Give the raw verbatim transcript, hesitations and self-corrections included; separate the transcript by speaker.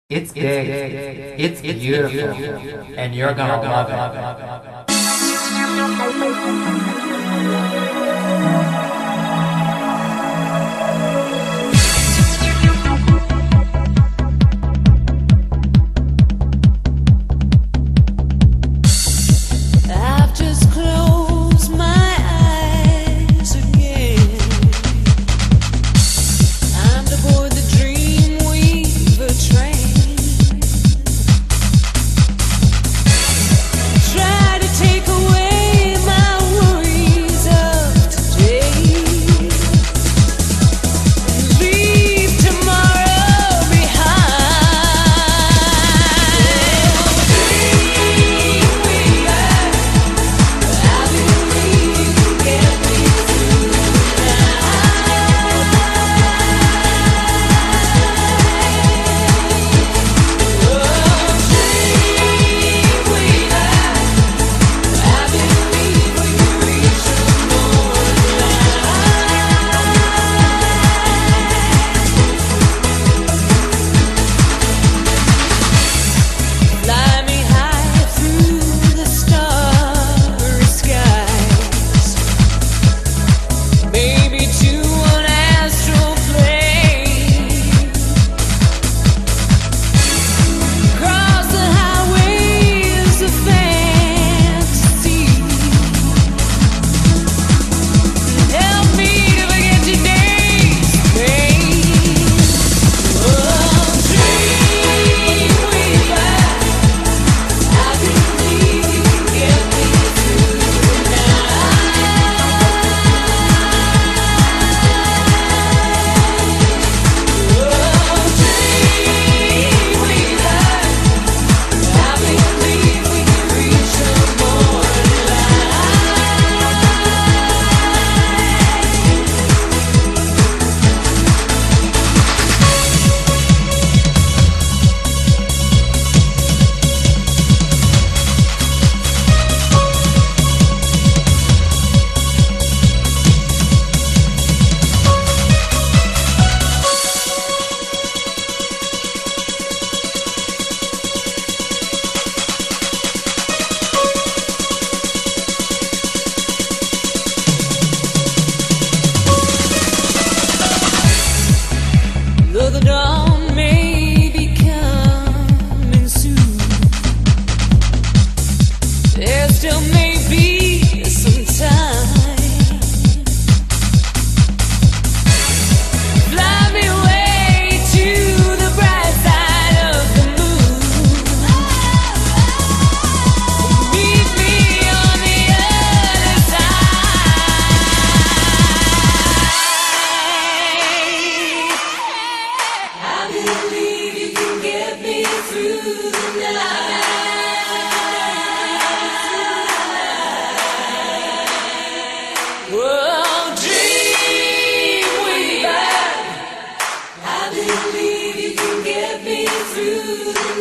Speaker 1: It's big, it's beautiful, and you're gonna love it.
Speaker 2: The dawn may be coming soon. There still may be some time. Fly me away to the bright side of the moon. Meet me on the other side. I believe you can get me through the night. Oh, dream weaver, I believe you can get me through the night.